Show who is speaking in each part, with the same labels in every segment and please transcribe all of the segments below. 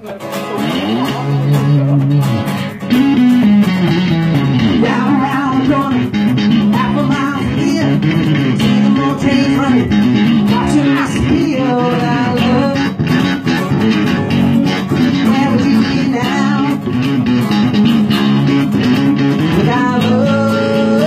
Speaker 1: Round around the corner, half a mile from here, taking more trains running, watching my speed without love. Where would you be now? Without love.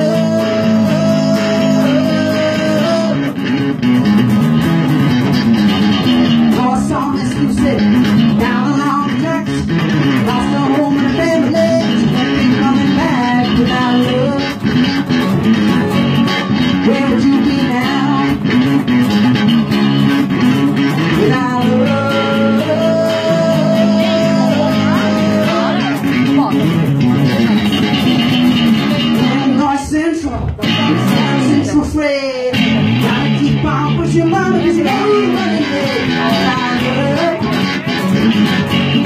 Speaker 1: Lost on this lucid, down along the tracks, lost a home and a family, can't be coming back without love. Where would you be now? Without love. North Central, South Central Fred, gotta keep on pushing mama, cause you ain't running dead. Without love.